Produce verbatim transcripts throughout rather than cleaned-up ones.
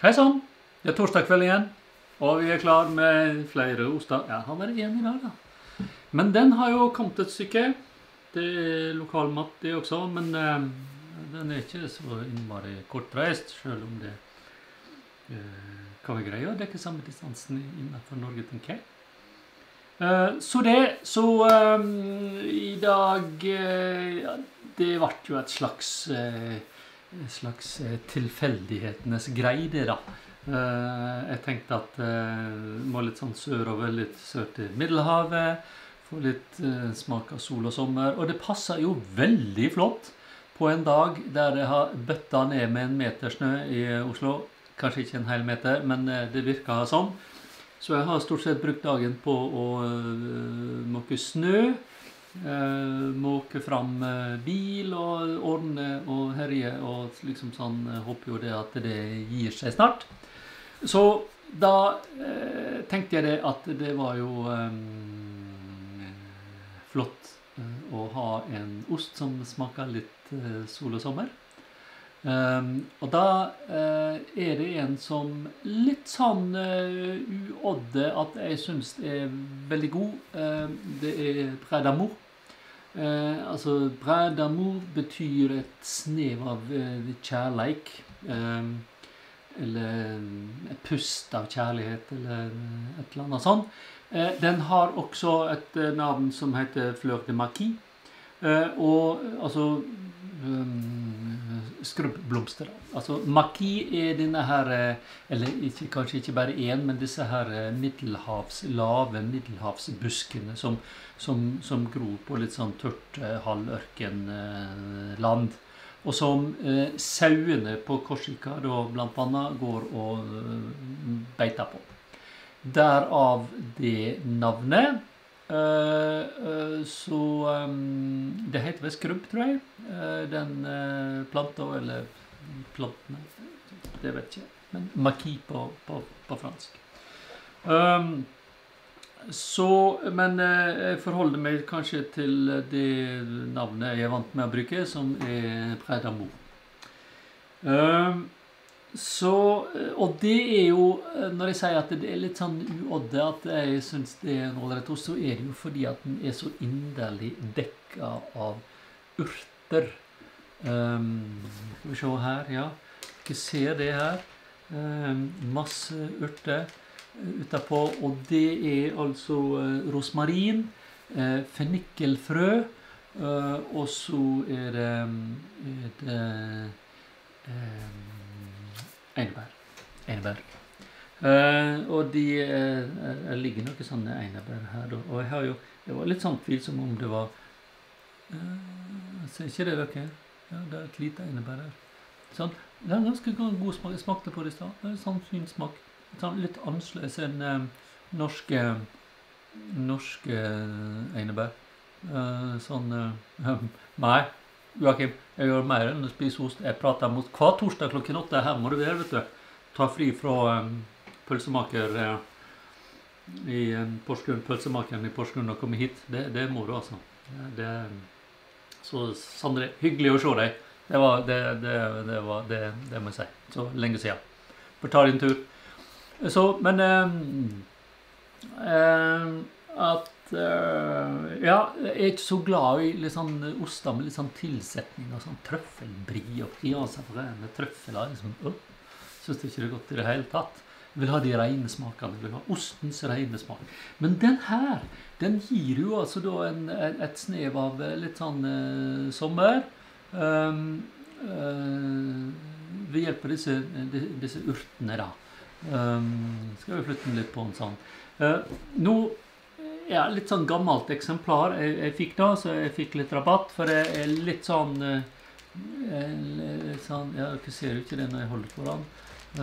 Hei sann, det er torsdag kveld igjen, og vi er klar med flere oster. Ja, han er igjen i dag da. Men den har jo kommet et stykke. Det er lokalmat det også, men uh, den er ikke så innmari kortreist, selv om det uh, kan være greit å dekke samme distansen innenfor Norge, tenker jeg. Uh, så det, så um, i dag, uh, ja, det ble jo et slags... Uh, en slags tilfeldighetenes greide da. Jeg tenkte at jeg må litt sånn sørover, litt sør til Middelhavet, få litt smak av sol og sommer, og det passer jo veldig flott på en dag der jeg har bøtta ned med en meter snø i Oslo. Kanskje ikke en hel meter, men det virker sånn. Så jeg har stort sett brukt dagen på å måke snø, Uh, måke fram uh, bil og ordne og herje og liksom sånn, uh, håper jo det at det gir seg snart. Så da uh, tenkte jeg det at det var jo um, flott uh, å ha en ost som smaker litt uh, sol og sommer. Um, og da uh, er det en som litt sånn uh, uodde at jeg synes er veldig god. Uh, det er Brin d'amour. Uh, altså, Brin d'amour betyr et snev av uh, kjærleik, uh, eller et pust av kjærlighet, eller et eller annet sånt. Uh, den har også et uh, navn som heter fleur de marquis, uh, og altså um, skrubbblomster. Altså, marquis er denne her, eller ikke, kanskje ikke bare en, men disse her middelhavs, lave middelhavsbuskene som, som, som gror på litt sånn tørt halvørkenland. Eh, og som eh, sauene på Korsika da blant annet går og eh, beiter på. Derav det navnet. Uh, uh, så um, det heter vel skrubb, tror jeg, uh, den uh, planta, eller plantene, det vet jeg ikke, men marquis på, på, på fransk. Um, så, men uh, jeg forholder meg kanskje til det navnet jeg er vant med å bruke, som er Brin d'amour. Um, Så, og det er jo, når jeg sier at det er litt sånn uodde, at jeg synes det er en ålreit ost, så er det jo fordi at den er så inderlig dekket av urter. Um, skal vi se her, ja. Dere ser det her. Um, masse urter utenpå, og det er altså uh, rosmarin, uh, fennikelfrø, uh, og så er det, er det um, Einebær. Einebær. Uh, og de uh, ligger noen sånne einebær her da. Og jeg har jo, det var litt sånn tvil som om det var uh, ser ikke det dere? Ja, det er et lite einebær her. Sånn, det er ganske god smak. Jeg smakte på det i stad. Det er en sånn fin smak. Sånn, litt annerledes enn uh, norske norske einebær. Uh, sånn uh, nei. Joakim, jeg gjør mer enn å spise ost. Jeg prater mot hver torsdag klokken åtte. Her må du være, vet du. Ta fri fra um, pølsemaker uh, i um, Porsgrunn, pølsemakeren i Porsgrunn og komme hit. Det, det må du altså. Det, så Sandre, hyggelig å se deg. Det var, det, det, det var, det, det må jeg si. Så lenge siden. For ta din tur. Så, men um, um, at Uh, ja, jeg er ikke så glad i litt sånn oster med litt sånn tilsetning og sånn trøffelbri og priansafrene trøffeler, liksom, uh, synes ikke det er godt i det hele tatt. Jeg vil ha de rene smakene, jeg vil ha ostens rene smak. Men den her, den gir jo altså da en, et snev av litt sånn uh, sommer, um, uh, ved hjelp av disse, disse urtene da. Um, skal vi flytte den litt på en sånn. Uh, nå Ja, litt sånn gammelt eksemplar jeg, jeg fikk da, så jeg fikk litt rabatt, for det er litt sånn, eh, sånn ja, dere ser jo ikke det når jeg holder på den.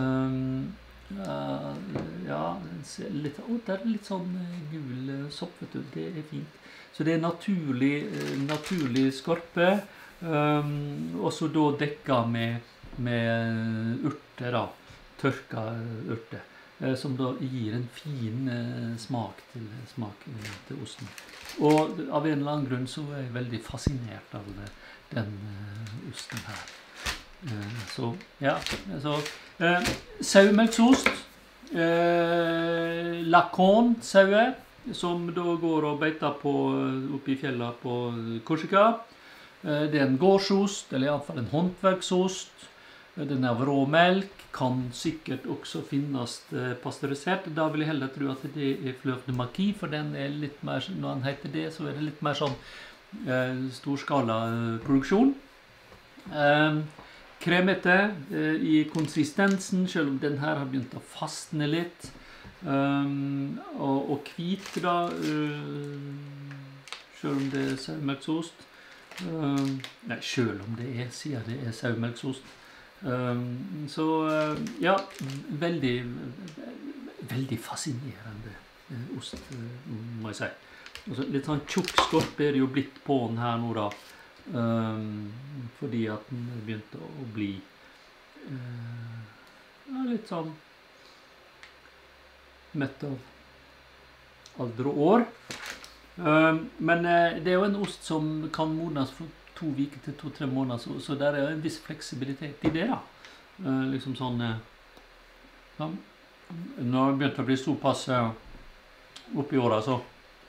Um, uh, ja, litt, oh, det er litt sånn gul sopp, vet du, det er fint. Så det er naturlig, naturlig skorpe, um, og så da dekket med, med urter da, tørka urter. Som da gir en fin eh, smak, til, smak til osten. Og av en eller annen grunn så er jeg veldig fascinert av den eh, osten her. Eh, så, ja. Så, eh, saumelksost. Eh, Lacon saue, som da går og beiter på, oppe i fjella på Korsika. Eh, det er en gårdsost, eller i alle fall en håndverksost. Den er av råmelk, kan sikkert også finnes eh, pasteurisert. Da vil jeg heller tro at det er fleur de marquis, for den er litt mer, når den heter det, så er det litt mer sånn eh, storskala eh, produksjon. Eh, kremete eh, i konsistensen, selv om den her har begynt å fastne litt. Um, og, og hvit da, uh, selv om det er saumelksost. Um, nei, selv om det er, sier det er saumelksost. Um, så uh, ja, veldig, veldig fascinerende uh, ost, uh, må jeg si. Altså, litt sånn tjukk skorp er det jo blitt på den her nå da. Um, fordi at den begynte å bli uh, ja, litt sånn mett av alder og år. Um, men uh, det er jo en ost som kan modnes fra to uker til to-tre måneder, så, så der er jo en viss fleksibilitet i det da. Uh, liksom sånn uh, ja. Når det begynte å bli såpass uh, oppi året, så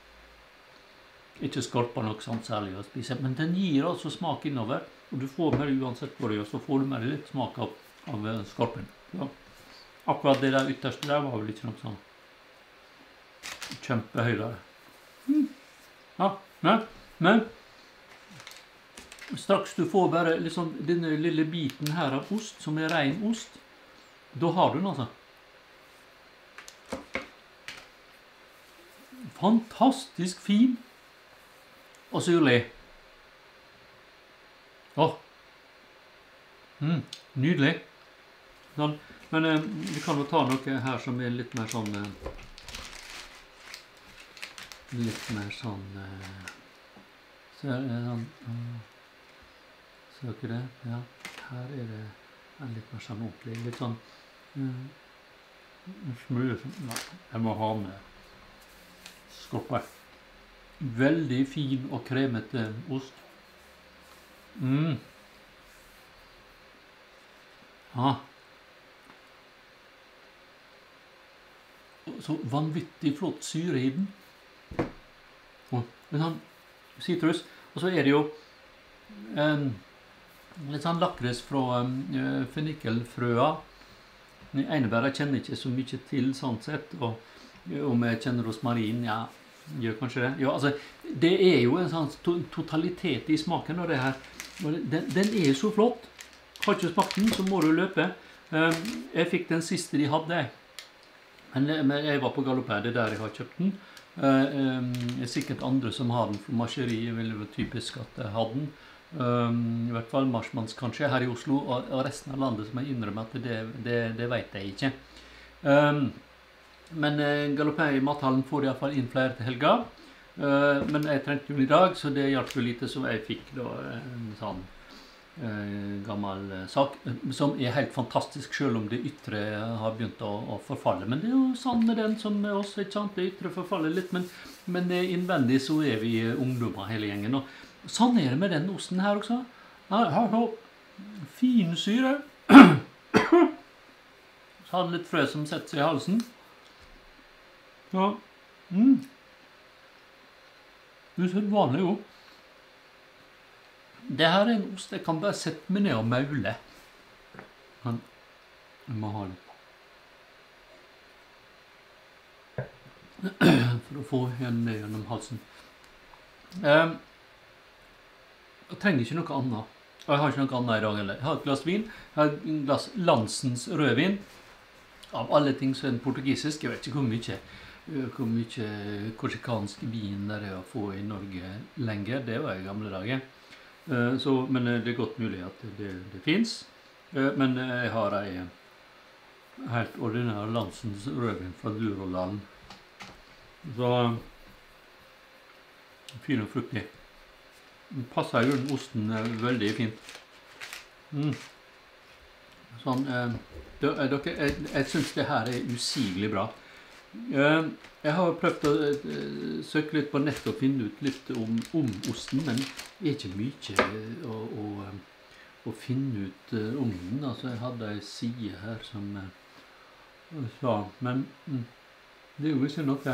ikke skorpa nok sånn særlig å spise, men den gir altså smak innover, og du får med det uansett hva du gjør, så får du med det litt smak av, av skorpen. Ja. Akkurat det der ytterste der var vel ikke noe sånn kjempehøydere. Mm. Ja, men, men straks du får bare liksom denne lille biten her av ost, som er ren ost, da har du den altså. Fantastisk fin og syrlig. Åh. Mm, nydelig. Sånn. Men eh, vi kan jo ta noe her som er litt mer sånn eh, litt mer sånn eh, så er det sånn uh, ser dere det? Ja, her er det en litt mer sånn ordentlig, litt sånn uh, en smule sånn, nei, jeg må ha med skorpe. Veldig fin og kremete ost. Mm. Ja. Så vanvittig flott syre i den. Og en sånn citrus. Og så er det jo um, litt sånn lakris fra um, fennikelfrøa. Einebær jeg kjenner ikke så mye til sånn sett, og om jeg kjenner rosmarin, ja, gjør kanskje det. Ja, altså, det er jo en sånn to totalitet i smaken av det her. Den, den er så flott. Har ikke smakt den, så må du løpe. Um, jeg fikk den siste de hadde. Men, men jeg var på Galopin, det er der jeg har kjøpt den. Uh, um, sikkert andre som har den fra marskeri, vil være typisk at jeg har den. Um, I hvert fall marsmanns kanskje her i Oslo, og, og resten av landet som jeg innrømmer at det, det, det vet jeg ikke. Um, Men eh, Galopin i mathallen får i hvert fall inn flere til helga. Uh, men jeg trengte jo i dag, så det hjalp jo lite, så jeg fikk da en sånn uh, gammel uh, sak, som er helt fantastisk, selv om det ytre har begynt å, å forfalle. Men det er jo sånn med den som med oss, ikke sant? Det ytre forfaller litt, men, men innvendig så er vi ungdommer hele gjengen. Og sånn er det med den osten her også. Her har så fin syre. Så har den litt frø som setter seg i halsen. Ja, mm. Det er så vanlig jo. Det her er en ost jeg kan bare sette meg ned og maule. Men jeg må ha litt. For å få den ned gjennom halsen. Um, jeg trenger ikke noe annet. Og jeg har ikke noe annet i dag heller. Jeg har et glass vin. Jeg har et glass Lansens rødvin. Av alle ting så er den portugisisk. Jeg vet ikke hvor mye hvor mye korsikansk vin der er å få i Norge lenger. Det var i gamle dager. Uh, så, men det er godt mulig at det, det finnes. Uh, men jeg har en helt ordinær Lansens rødvin fra Duroland. Så fin og fruktig. Den passer jo den osten veldig fint. Mm. Sånn, uh, dere, jeg, jeg synes det her er usigelig bra. Uh, jeg har prøvd å uh, søke litt på nett og finne ut litt om, om osten, men det er ikke mye å, å, å finne ut uh, om den. Altså, jeg hadde en side her som uh, sa, men mm, det er jo ikke noe.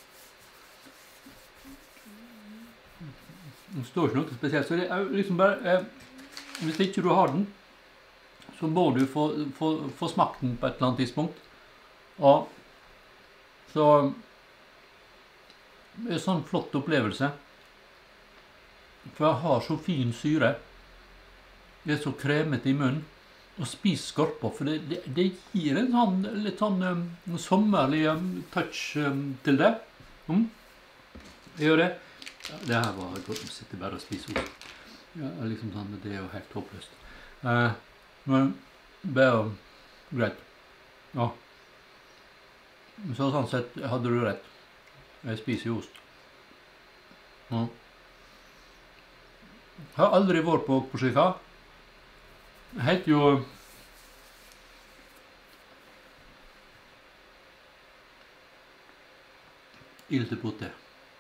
Det står ikke noe spesielt, så det er liksom bare, eh, hvis ikke du har den, så må du få, få, få smakt den på et eller annet tidspunkt. Og så det er en sånn flott opplevelse. For jeg har så fin syre. Det er så kremete i munnen. Og spis skorpa, for det, det, det gir en sånn, litt sånn um, sommerlig um, touch um, til det. Mm. Jeg gjør det. Ja, det her var godt å sitte bare og spise ost. Ja, liksom sånn, det er jo helt håpløst. Eh, men det er jo greit. Ja. Så sånn sett hadde du rett. Jeg spiser jo ost. Ja. Jeg har aldri vært på Korsika. Det heter jo Il Tepote.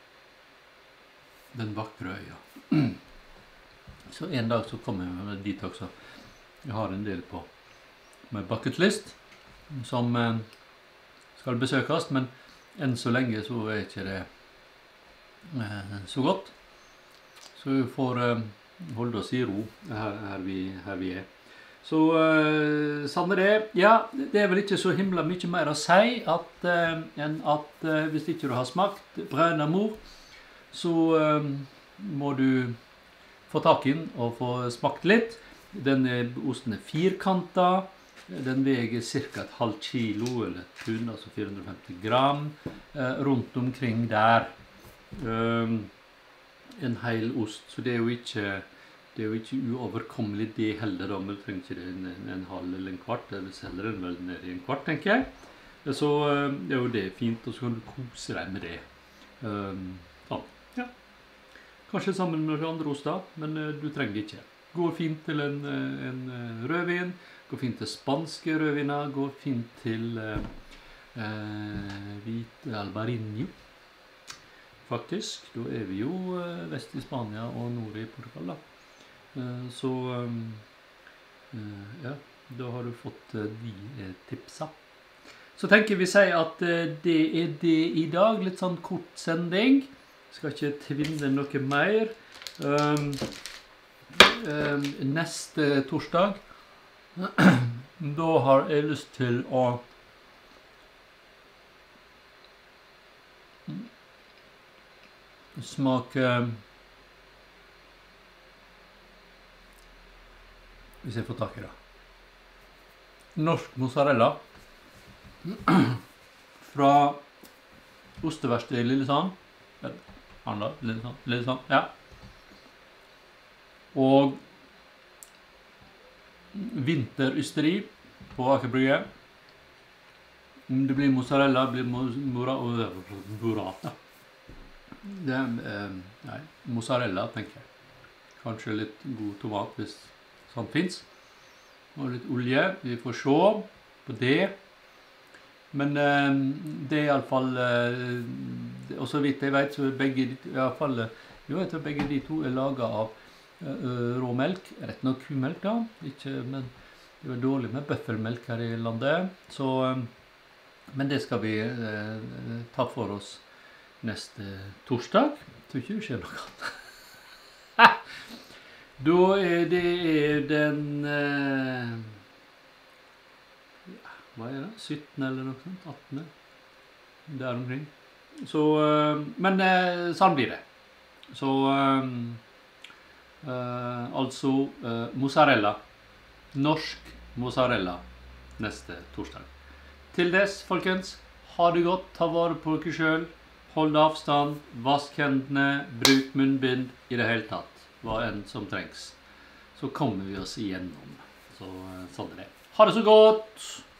Den vakre øya. Så en dag så kommer jeg dit også. Jeg har en del på med bucket list som eh, skal besøkes, men enn så lenge så er ikke det eh, så godt. Så vi får eh, holde oss i ro her, her, vi, her vi er. Så eh, sånn er det. Ja, det er vel ikke så himla mye mer å si at, eh, enn at eh, hvis ikke du har smakt Brin d'amour, så um, må du få tak i den og få smakt litt. Denne osten er firkantet. Den veger cirka et halvt kilo, eller et pund, altså fire hundre og femti gram, eh, rundt omkring der. Um, en hel ost, så det er jo ikke, det er jo ikke uoverkommelig det heller, da. Men du trenger ikke det en, en halv eller en kvart, eller selger den vel ned i en kvart, tenker jeg. Så um, det er jo det fint, og så kan du kose deg med det. Um, sånn. Ja. Kanskje sammen med andre oster, men uh, du trenger ikke. Går fint til en, uh, en uh, rødvin, går fint til spanske rødviner, går fint til uh, uh, hvit albarinho. Faktisk, da er vi jo uh, vest i Spania og nord i Portugal da. Uh, så um, uh, ja, da har du fått uh, de uh, tipsa. Så tenker vi si at uh, det er det i dag, litt sånn kort sending. Skal ikke tvinne noe mer. Um, um, neste torsdag, da har jeg lyst til å smake, hvis jeg får tak i det, norsk mozzarella fra osteverkstedet i Lillesand. Handler, Lillesand, Lillesand, ja. Og vinterysteri på Aker Brygge. Om det blir mozzarella, blir mora og burrata. Det er, eh, nei, mozzarella, tenker jeg. Kanskje litt god tomat, hvis sånt finnes. Og litt olje, vi får se på det. Men eh, det er i alle fall, eh, og så vidt jeg vet, så er begge, i alle fall, jo, jeg tror begge de to er laget av uh, råmelk. Rett nok kumelk da, ikke, men det er dårlig med bøffelmelk her i landet. Så, uh, men det skal vi uh, ta for oss neste torsdag. Jeg tror ikke det skjer noe annet. Da er det den... Uh, hva er det? syttende eller noe sånt? attende? Der omkring. Så, øh, men øh, sånn blir det. Så, øh, øh, altså, øh, mozzarella. Norsk mozzarella neste torsdag. Til dess, folkens, ha det godt, ta vare på dere selv, hold avstand, vask hendene, bruk munnbind i det hele tatt, hva enn som trengs. Så kommer vi oss igjennom. Så, øh, sånn er det. Ha det så godt!